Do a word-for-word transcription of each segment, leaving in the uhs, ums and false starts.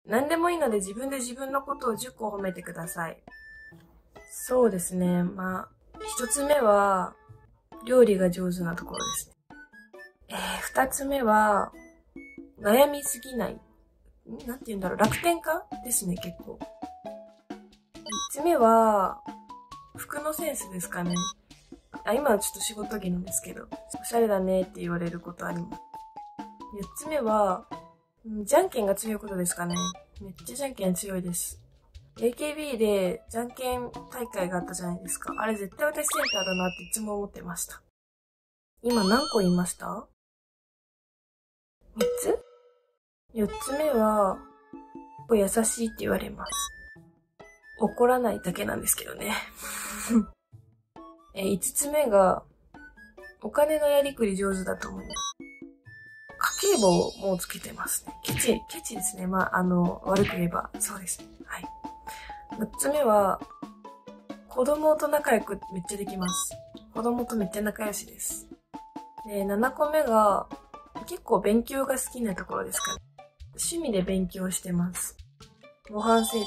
何でもいいので自分で自分のことをじゅっこ褒めてください。そうですね。まあ、一つ目は、料理が上手なところですね。えー、二つ目は、悩みすぎない。なんて言うんだろう、楽天家ですね、結構。三つ目は、服のセンスですかね。あ、今はちょっと仕事着なんですけど、おしゃれだねって言われることあります。四つ目は、じゃんけんが強いことですかね。めっちゃじゃんけん強いです。エーケービー でじゃんけん大会があったじゃないですか。あれ絶対私センターだなっていつも思ってました。今何個言いました？ みっ つ ?よっ つ目は、優しいって言われます。怒らないだけなんですけどね。え、いつつめが、お金のやりくり上手だと思います。家計簿をもうつけてますね。ケチ、ケチですね。まあ、あの、悪く言えば、そうですね。はい。むっつめは、子供と仲良くめっちゃできます。子供とめっちゃ仲良しです。で、ななこめが、結構勉強が好きなところですかね。趣味で勉強してます。模範生徒です。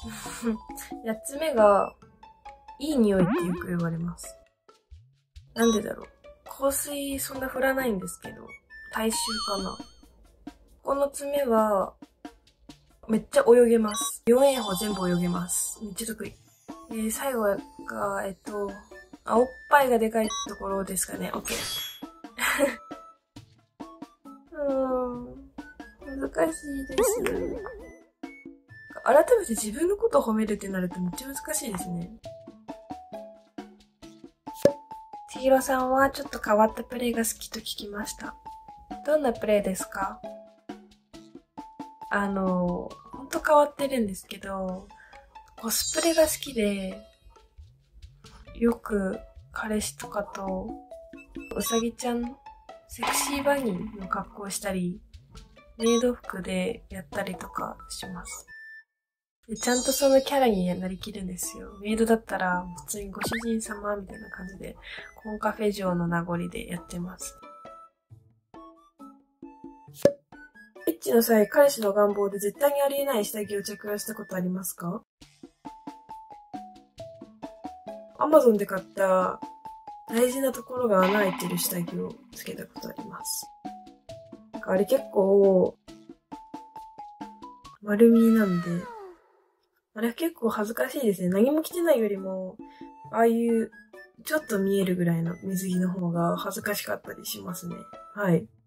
やっつめが、いい匂いってよく言われます。なんでだろう。香水そんな振らないんですけど、体臭かな。この爪は、めっちゃ泳げます。よんえんほ全部泳げます。めっちゃ得意。えー、最後が、えっと、あ、おっぱいがでかいところですかね。OK。うーん、難しいです。改めて自分のことを褒めるってなるとめっちゃ難しいですね。千尋さんはちょっと変わったプレイが好きと聞きました。どんなプレイですか？あの、ほんと変わってるんですけど、コスプレが好きで、よく彼氏とかと、うさぎちゃん、セクシーバニーの格好をしたり、メイド服でやったりとかします。でちゃんとそのキャラになりきるんですよ。メイドだったら、普通にご主人様みたいな感じで、コンカフェ嬢の名残でやってます。エッチの際、彼氏の願望で絶対にありえない下着を着用したことありますか？アマゾンで買った大事なところが穴開いてる下着をつけたことあります。なんかあれ結構、丸見えなんで、あれ結構恥ずかしいですね。何も着てないよりも、ああいうちょっと見えるぐらいの水着の方が恥ずかしかったりしますね。はい。